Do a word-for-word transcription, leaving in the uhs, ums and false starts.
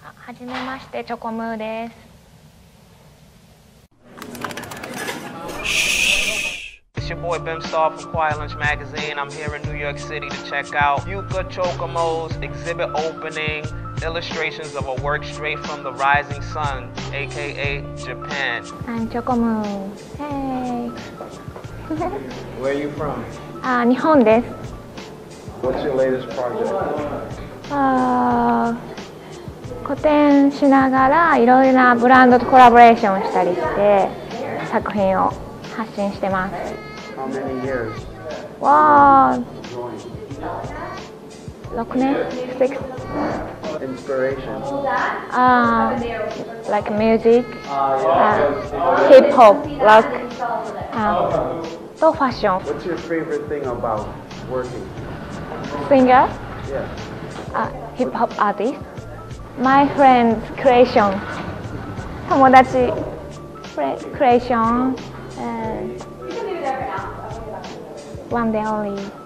はじめまして、チョコムーです。 It's your boy Bimstar from Q L M Magazine. I'm here in New York City to check out Yuka Chocomoo's exhibit opening, illustrations of a work straight from the rising sun, aka Japan. I'm Choco Moo. Hey. Where are you from? あ、日本です。 What's your latest project? あー、個展しながらいろいろなブランドとコラボレーションしたりして作品を発信してます。 How many years? わー、ろくねん six Inspiration? Uh, like music, uh, hip hop, rock, uh, とファッション。 What's your favorite thing about working? Singer, Yeah. uh, hip hop artist, my friend's creation. 友達 creation, and one day only.